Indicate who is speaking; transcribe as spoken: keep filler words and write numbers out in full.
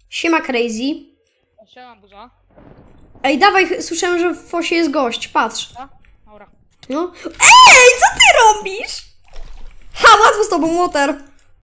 Speaker 1: Siema Crazy.
Speaker 2: Siema Buza.
Speaker 1: Ej, dawaj, słyszałem, że w fosie jest gość, patrz.
Speaker 2: A? Dobra.
Speaker 1: No. Ej, co ty robisz? Ha, łatwo z tobą, Water.